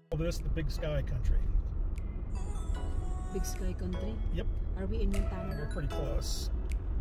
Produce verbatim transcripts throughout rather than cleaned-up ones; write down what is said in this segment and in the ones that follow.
This the Big Sky Country. Big Sky Country? Yep. Are we in Montana? We're pretty close.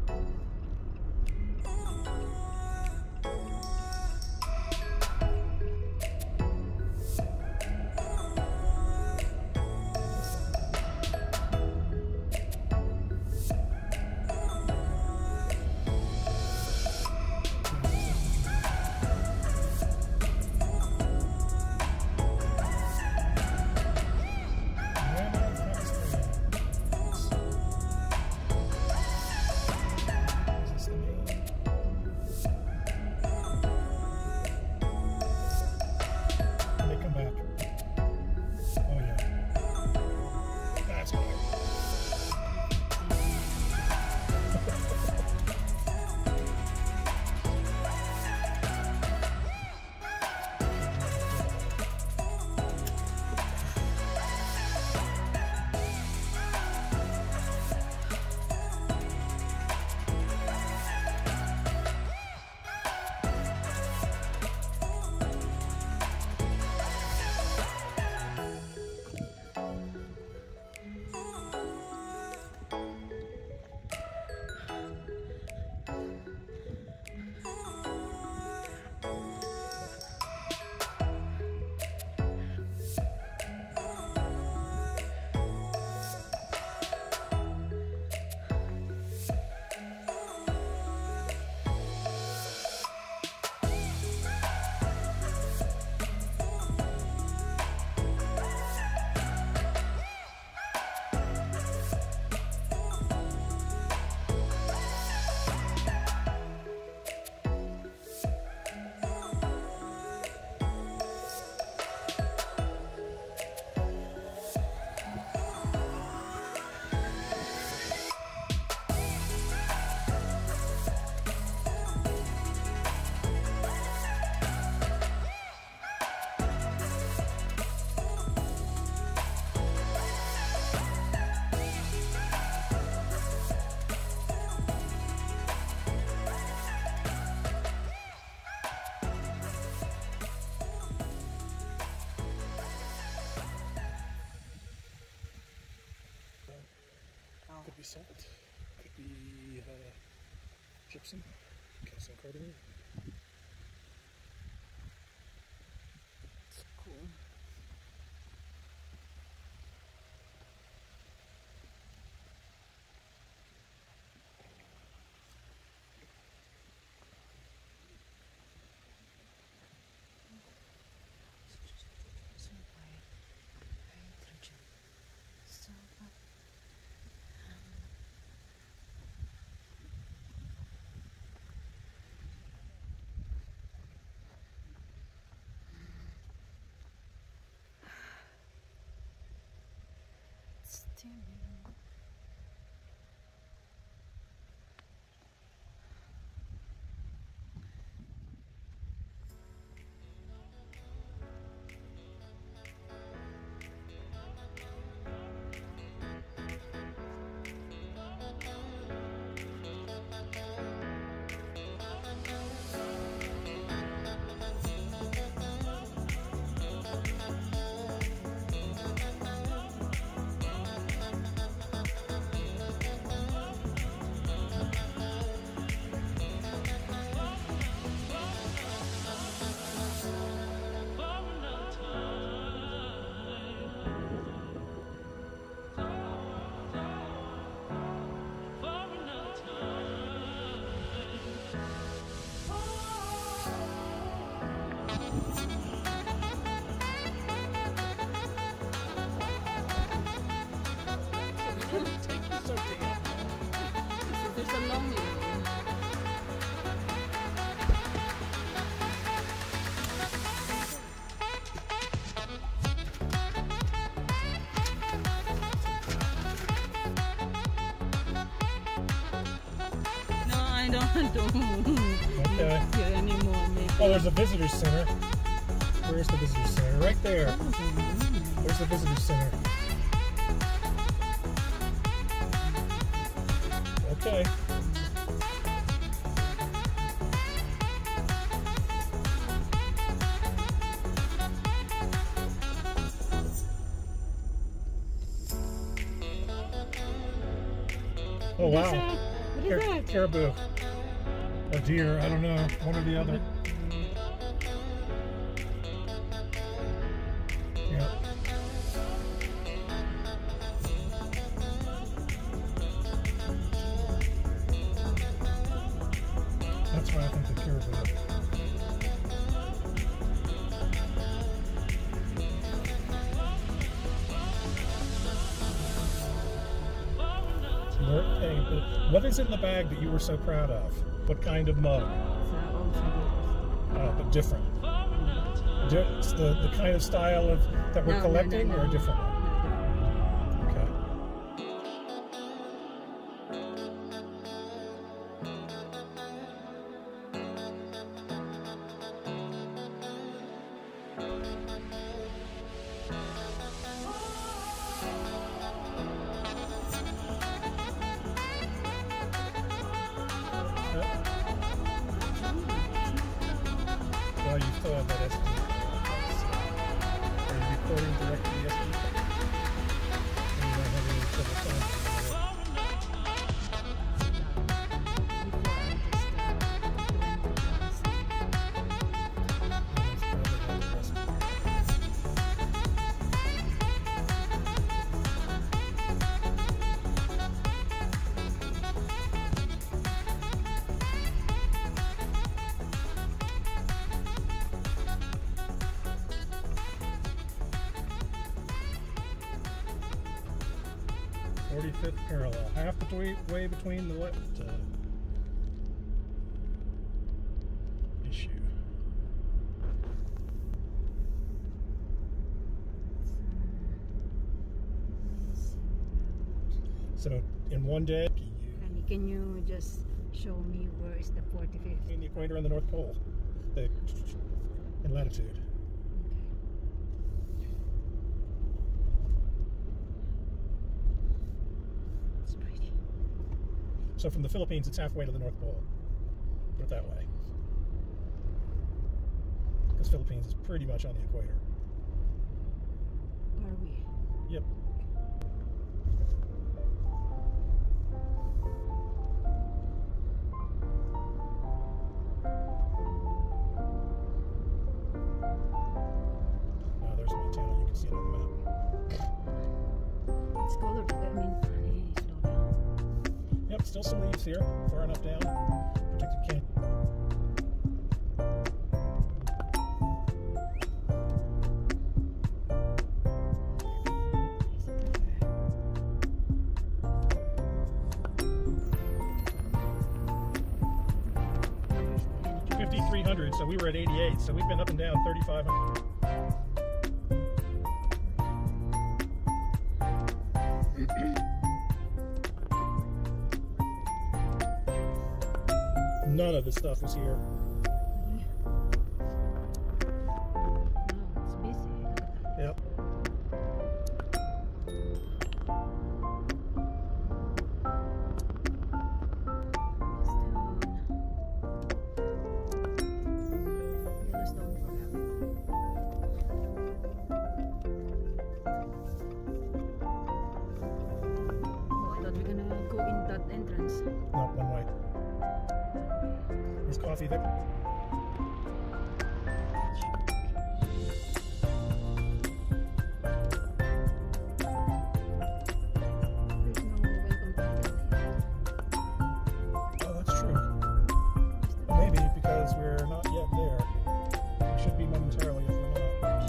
Could be salt, could be uh, gypsum, calcium carbonate. It's cool. There's a long way. No, I don't want to okay. look here anymore. Maybe. Oh, there's a visitor center. Where's the visitor center? Right there. Where's the visitor center? Okay. Oh There's wow. a- what is Car- that? caribou. A deer. I don't know. One or the other. Yeah. That's why I think the caribou. More- hey, but what is in the bag that you were so proud of? What kind of mug? It's uh, also Uh, but different. Di- it's the, the kind of style of that we're No, no, collecting, no, no. or a different one? Okay. Well, you still have that S D card. Are you recording directly to the S D card? And you don't have any trouble finding it? That's probably not the S D card. forty-fifth parallel, half the way, way between the left uh, issue. So in one day, you Honey, can you just show me where is the forty-fifth? between the equator and the North Pole, the in latitude. It's pretty. So from the Philippines, it's halfway to the North Pole. Put it that way. Because Philippines is pretty much on the equator. Are we? Yep. Oh, there's Montana. You can see it on the map. It's colorful. I mean, honey, slow down. Yep, still some leaves here, far enough down. Protected camp. fifty-three hundred, so we were at eighty-eight, so we've been up and down thirty-five hundred. None of the stuff was here. No, it's busy. Look at that. Yep. Yellowstone. Yellowstone forever. Oh, I thought we were gonna go in that entrance. Not one way. There's coffee there. There's no welcome packet. Oh, that's true. Maybe because we're not yet there. We should be momentarily if we're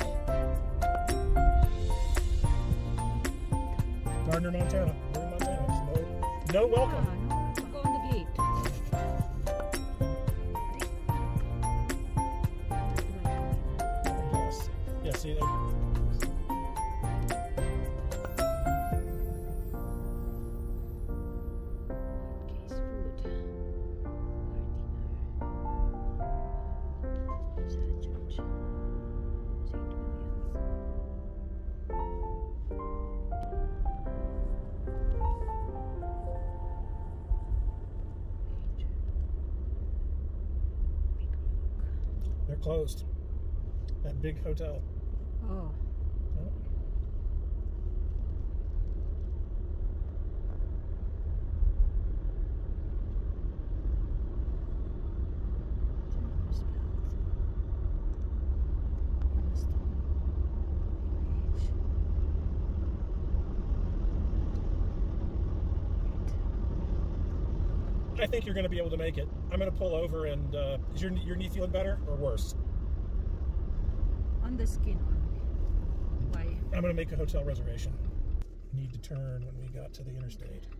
not. Gardner, Montana. We're in Montana. There's no, no welcome. Ah, no, go on the gate. I guess. Yeah, see, they, Case food. For dinner. Sa church. Saint Williams. Major. Big Rock. they're closed. That big hotel. Oh, Oh. I think you're going to be able to make it. I'm going to pull over and, uh, is your, your knee feeling better or worse? On the skin only. Why? I'm going to make a hotel reservation. Need to turn when we got to the interstate.